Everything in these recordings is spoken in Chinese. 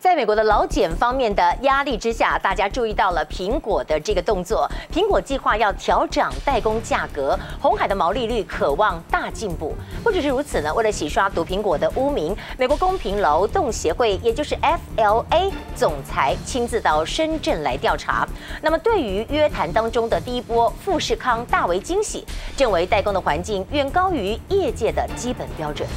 在美国的劳检方面的压力之下，大家注意到了苹果的这个动作。苹果计划要调涨代工价格，鸿海的毛利率渴望大进步。不只是如此呢，为了洗刷毒苹果的污名，美国公平劳动协会，也就是 FLA 总裁亲自到深圳来调查。那么对于约谈当中的第一波富士康大为惊喜，认为代工的环境远高于业界的基本标准。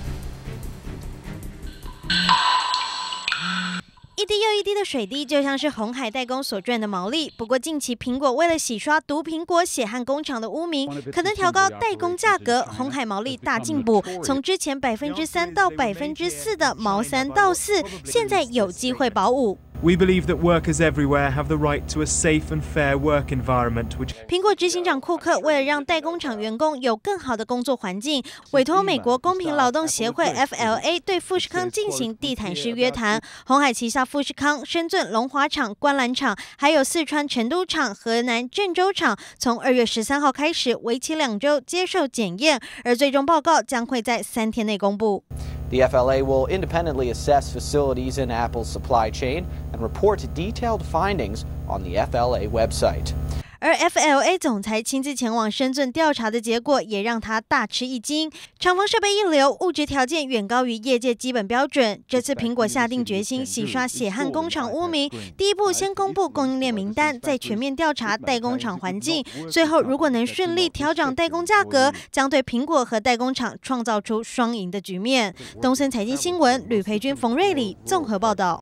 一滴又一滴的水滴，就像是鸿海代工所赚的毛利。不过，近期苹果为了洗刷毒苹果血汗工厂的污名，可能调高代工价格，鸿海毛利大进步，从之前3%到4%的毛3到4，现在有机会保5。 We believe that workers everywhere have the right to a safe and fair work environment. 苹果执行长库克为了让代工厂员工有更好的工作环境，委托美国公平劳动协会 FLA 对富士康进行地毯式约谈。鸿海旗下富士康、深圳龙华厂、观澜厂，还有四川成都厂、河南郑州厂，从2月13号开始，为期2周接受检验，而最终报告将会在3天内公布。 The FLA will independently assess facilities in Apple's supply chain and report detailed findings on the FLA website. 而 FLA 总裁亲自前往深圳调查的结果，也让他大吃一惊。厂房设备一流，物质条件远高于业界基本标准。这次苹果下定决心洗刷血汗工厂污名，第一步先公布供应链名单，再全面调查代工厂环境。最后，如果能顺利调涨代工价格，将对苹果和代工厂创造出双赢的局面。东森财经新闻吕培军、冯瑞礼综合报道。